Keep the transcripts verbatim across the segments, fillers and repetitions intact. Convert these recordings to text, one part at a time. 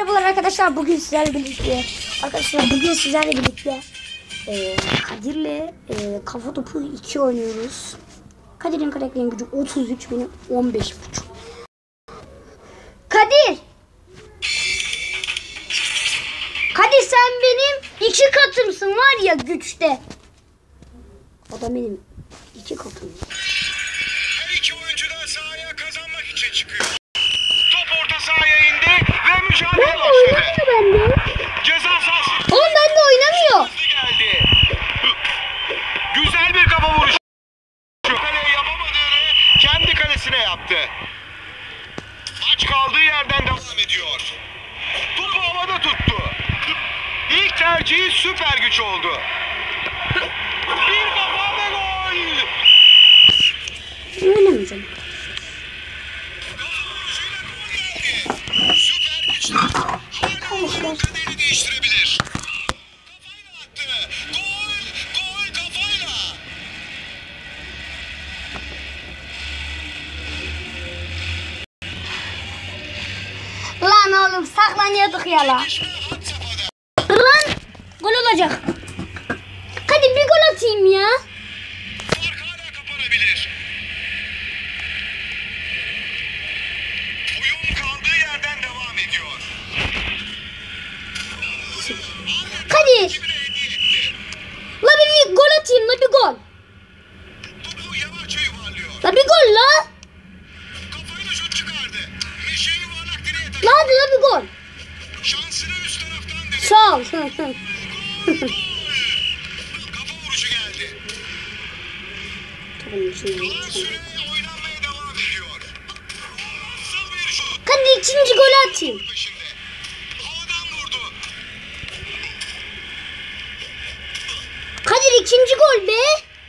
Merhabalar arkadaşlar, bugün sizlerle birlikte arkadaşlar bugün sizlerle birlikte e, Kadir'le e, kafa topu iki oynuyoruz. Kadir'in karakterin gücü otuz üç, benim on beş buçuk. Kadir! Kadir sen benim iki katımsın var ya güçte. O da benim iki katım. Her iki oyuncu da sahaya kazanmak için çıkıyor. Top orta sahaya indi ve mücadele Ben de başladı. oynamıyor bende. Ceza sahası Oğlum ben de oynamıyor. geldi. Güzel bir kafa vuruşu. Kaleye yapamadığını kendi kalesine yaptı. Maç kaldığı yerden devam ediyor. Topu havada tuttu. İlk tercihi süper güç oldu. Bir kafa ve gol. Oynamayacağım. Süper güçler hala oyunun kaderini değiştirebilir. Kafayla attı. Gol, gol kafayla. Lan oğlum saklanıyorduk ya la. Geçme had safhada. Lan gol olacak. Hadi bir gol atayım ya. Fark hala kapanabilir. Oyun kaldığı yerden devam ediyor. Kadir. Rakibine hediye etti. La bir, bir gol atayım la bir gol. Topu yavaşça yuvarlıyor. La bir gol la. Kafayla şut çıkardı. Meşe yuvarlak direğe La taşıdı. hadi la bir gol. Şansını üst taraftan denedi. Sağ ol. Gol. Kafa vuruşu geldi. Kalan süre oynanmaya devam ediyor. Nasıl bir şut Hadi ikinci golü atayım. peşinde. Havadan vurdu. Kadir ikinci gol be.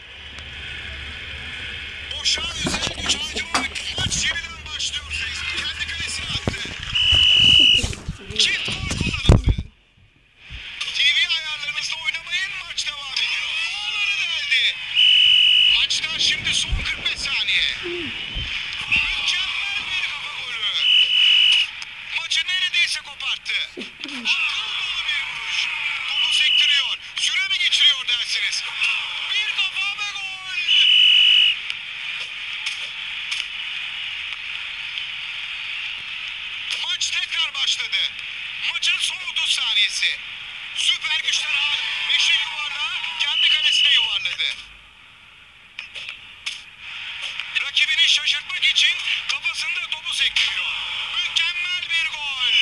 Boşan üzerine güç harcamamak. Maç yeniden başlıyor. Kendi kalesine attı. Çift gol kullanıldı. T V ayarlarınızla oynamayın, maç devam ediyor. Ağları deldi. Maçta şimdi son kırk beş saniye. Mükemmel bir kafa golü. Maçı neredeyse koparttı. Akıl dolu bir vuruş. Topu sektiriyor. Süre mi geçiriyor dersiniz? Bir kafa ve gol. Maç tekrar başladı. Maçın son otuz saniyesi. Süper güçler hala. Beşi yuvarlağı kendi kalesine yuvarladı. Rakibini şaşırtmak için kafasında topu sektiriyor. Mükemmel bir gol.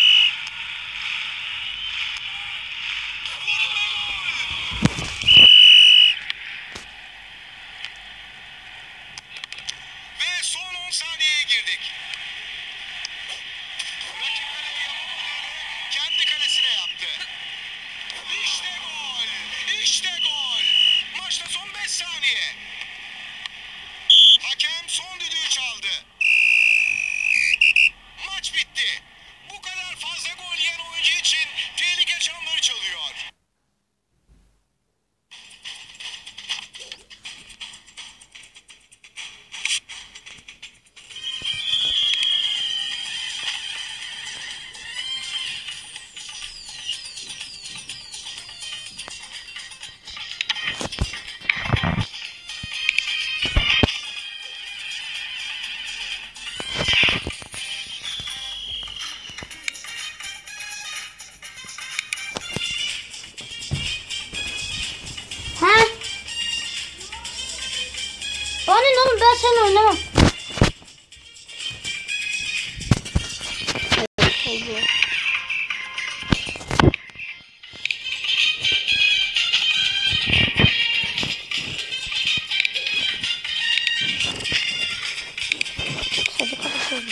Vurdu ve gol. Ve son on saniyeye girdik. Rakip kaleye yapamadığını kendi kalesine yaptı. İşte gol. İşte gol. Maçta son beş saniye. Hakem son düdüğü çaldı. Maç bitti. Bu kadar fazla gol yiyen oyuncu için tehlike çanları çalıyor. Ha? Onun oğlum ben sen oynamam. Oldu. Hadi kapatalım.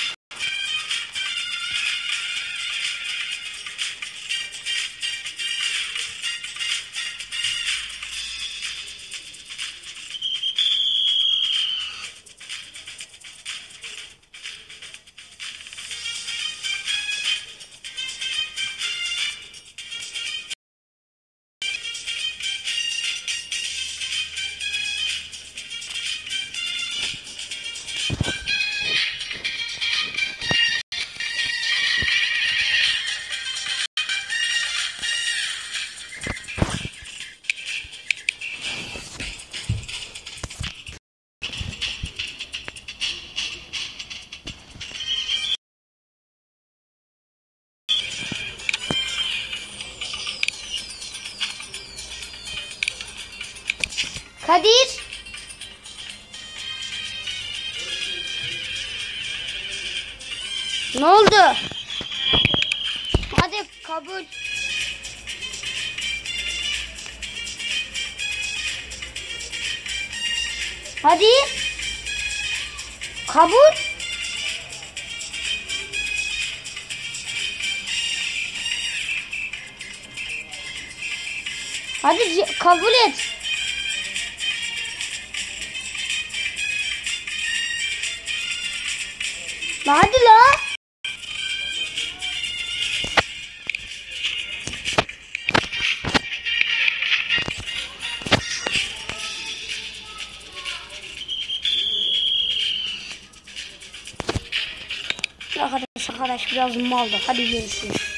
Kadir. Ne oldu? Hadi kabul. Hadi. Kabul. Hadi kabul et. Hadi la. Arkadaş arkadaş biraz maldı. Hadi görüşürüz.